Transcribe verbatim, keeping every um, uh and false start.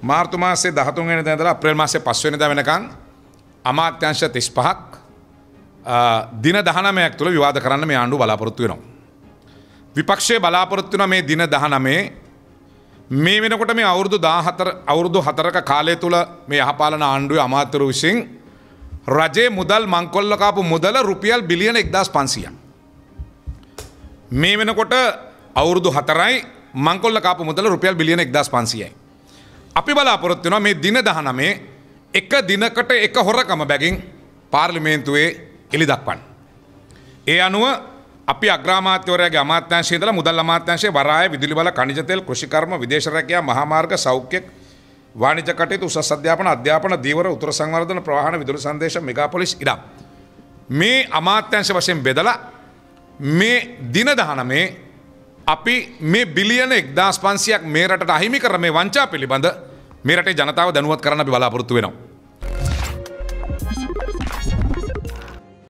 මාර්තු මාසේ දහතුන් වෙනිදා ඉඳලා අප්‍රේල් මාසේ පහ වෙනිදා වෙනකන් අමාත්‍යාංශ තිස් පහක් දින දහනවයක් තුළ විවාද කරන්න මේ ආණ්ඩුව බලාපොරොත්තු වෙනවා. විපක්ෂයේ බලාපොරොත්තු වෙන මේ දින දහනවය මේ වෙනකොට මේ අවුරුදු දාහතර අවුරුදු හතරක කාලය තුළ මේ යහපාලන ආණ්ඩුවේ අමාත්‍යවරු විසින් රජයේ මුදල් මංකොල්ල කාපු මුදල රුපියල් බිලියන එක්දාස් පන්සීයක්. මේ වෙනකොට අවුරුදු හතරයි මංකොල්ල කාපු මුදල රුපියල් බිලියන එක්දාස් පන්සීයයි. අපි බලාපොරොත්තු වෙනවා මේ දින දහනවය එක දිනකට එක හොරකම බැගින් පාර්ලිමේන්තුවේ එළි දක්වන්න. ඒ අනුව අපි අග්‍රාමාත්‍යවරයාගේ අමාත්‍යාංශයේ ඉඳලා මුදල් අමාත්‍යාංශයේ වරාය විදුලි බල ඛනිජ තෙල් කෘෂිකර්ම විදේශ රැකියා මහා මාර්ග සෞඛ්‍ය වාණිජ්‍ය කටයුතු උසස් අධ්‍යාපන අධ්‍යාපන දීවර උතුර සංවර්ධන ප්‍රවාහන විදුලි සංදේශ මෙගාපොලිස් ඉඩම් මේ අමාත්‍යාංශ වශයෙන් බෙදලා මේ දින දහනවය අපි මේ බිලියන එක්දාස් පන්සීයක් මේ රටට අහිමි කර මේ වංචා පිළිබඳ මේ රටේ ජනතාව දැනුවත් කරන්න අපි බලාපොරොත්තු වෙනවා.